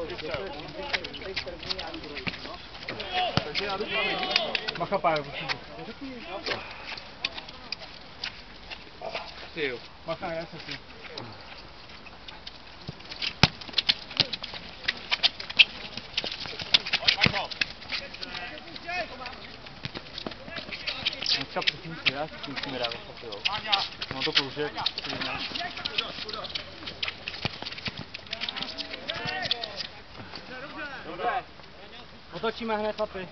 Takže já jdu pravý. Macha páju. Ty jo. Macha, já se si. Dneska přesně si já si musíme dát vlastně, jo. No to klouže. Dobře. Otočíme hned, chlapi.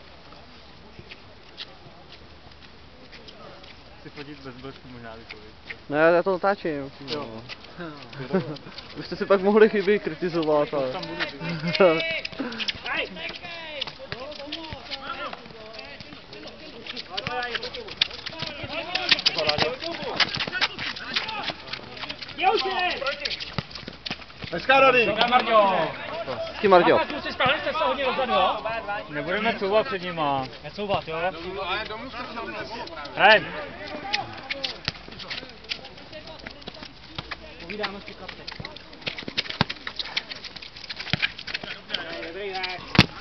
Chci fotit bez blesku možná vypovědět. Ne, já to otáčím. Jo. Už jste si pak mohli chyby kritizovat, ale... Tam budu, Hezká rady! Ty Marťo. Kluci, stáhli jste se hodně dozadu, jo? Nebudeme couvat před nima. Necouvat, jo? Ale domů jste se mnou. Hej! Povídáme si kapte. Dobrý, ne?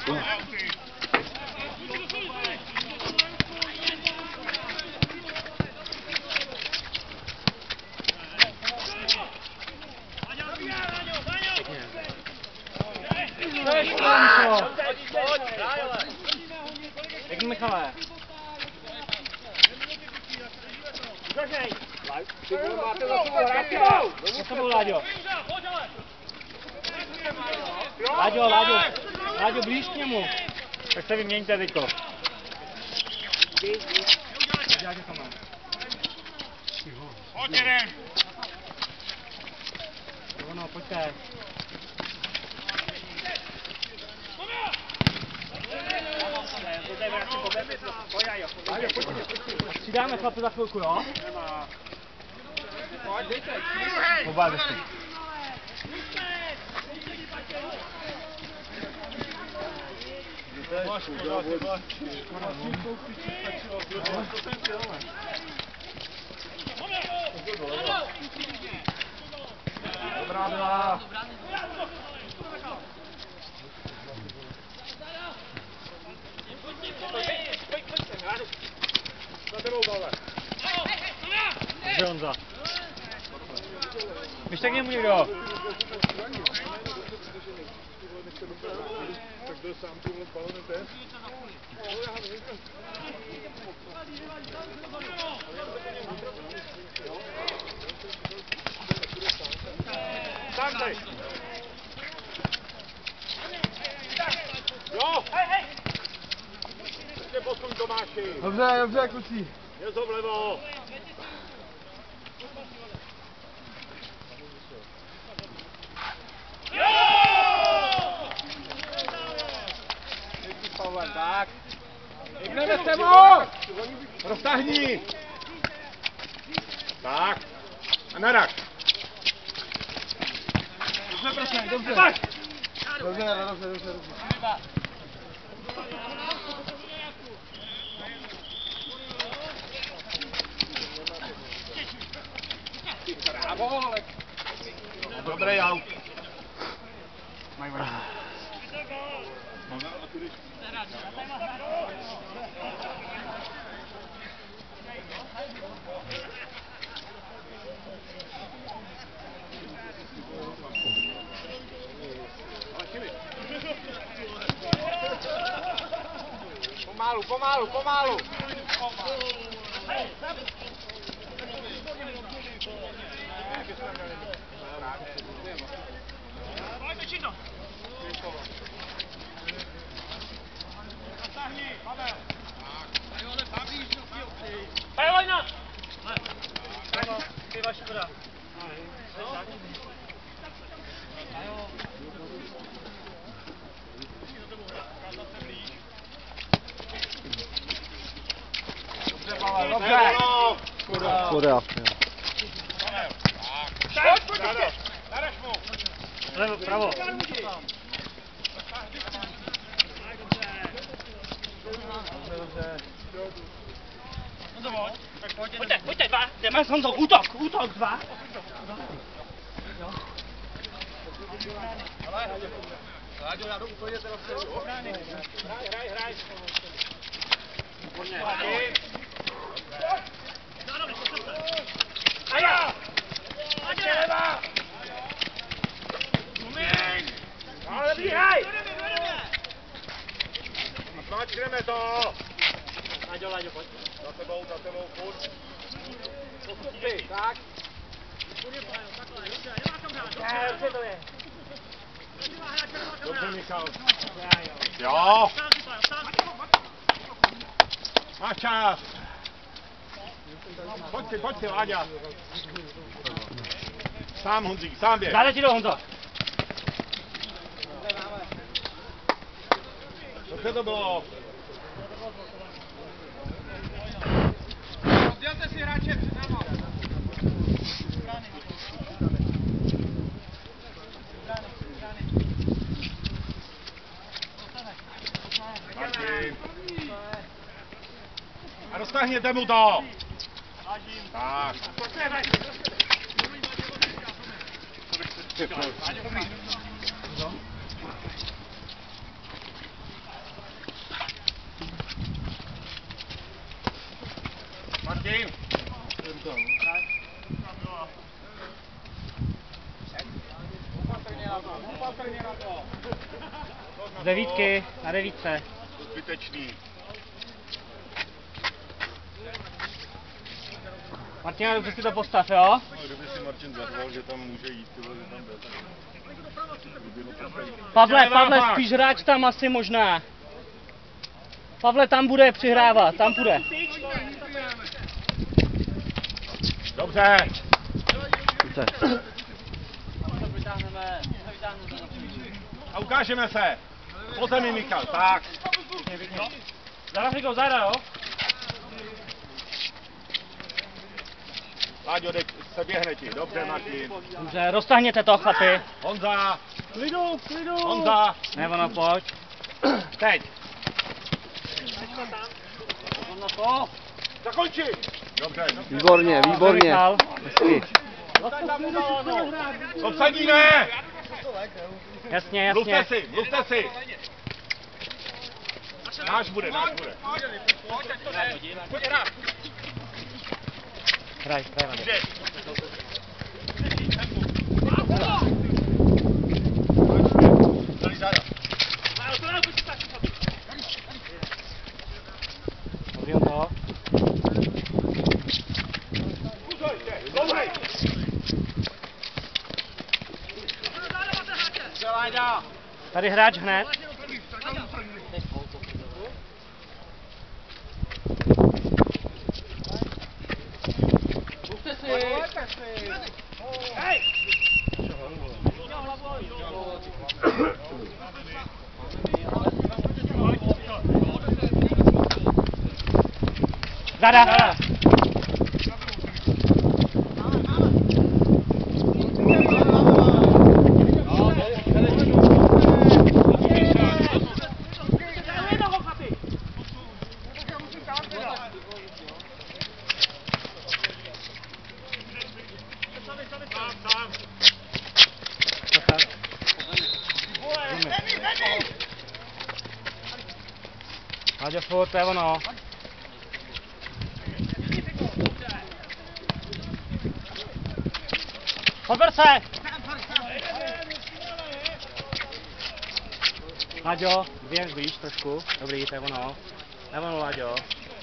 Jak Michale? Co to bylo, Láďo? Láďo, blíž k němu. Tak se vyměňte, teďko. Pojď jeden. No, pojďte. Přidáme chlapu za chvilku, jo? Oba jdeš. Dobrá byla. Dobře, Honza. Běžte k němu někdo. Tak byl sám tu balonem ten. Tam tady. Jo! Ještě posun Tomáši. Dobře, kluci. Něco vlevo. Tak. Jdeme s tebou! Roztahni! Tak. A narak. Dobře, prosím, dobře. Dobře. Bravo, ale... Dobrý aut. Mají vrát. Pomalu. Škoda. Levo, pravo. Pojďte, dva. Jdeme s Honzou. Útok, dva. Láďo, já jdu úplně teda vpředu. Hraj. Výborně. Aja! Leva! Zumíň! Ale bíhaj! A zmáčkneme to! Láďo, pojď. Za tebou, furt. Postupy, tak. Dobře, Michal. Jo. Máš čas. Pojď si, Láďa. Sám, Honzík, sám běž. Dále ti do, Honzo. Dobře to bylo. Dělte si hráče před náma. A roztáhněte mu to! Tak. Martin! Z devítky, na devítce. Zbytečný. Martina, dobře si to postav, jo? No, kdyby si Martin zařval, že tam může jít, tyhle, že tam jde. Pavle, spíš hráč tam asi možná. Pavle tam bude přihrávat, tam půjde. Dobře. A ukážeme se. Po zemi, Michal, tak. Záda, Frigo, záda, jo? Láďo, se běhne ti. Dobře, Martin. Dobře, roztáhněte to, chlapi. Honza. Klidu. Honza. Ne, ono, pojď. Teď. Ono to. Zakonči. Dobře. Výborně. Michal. Hezky. Obsadíme. Jasně. Mluvte si. Náš bude. Pojď hrát. Hraj. Dobrý, on to. Tady hráč hned. Zada. Láďo, furt, to je ono. Podbor se! Láďo, běž blíž trošku. Dobrý, to je ono. To je ono, Láďo.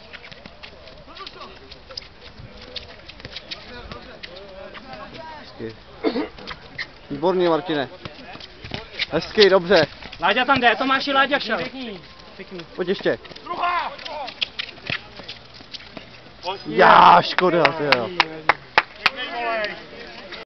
Hezky. Výborně, Martine. Hezky, dobře. Láďa tam jde, Tomáši, Láďa šel. Pěkný. Pojď ještě. Druhá! Já, škoda, ty jo.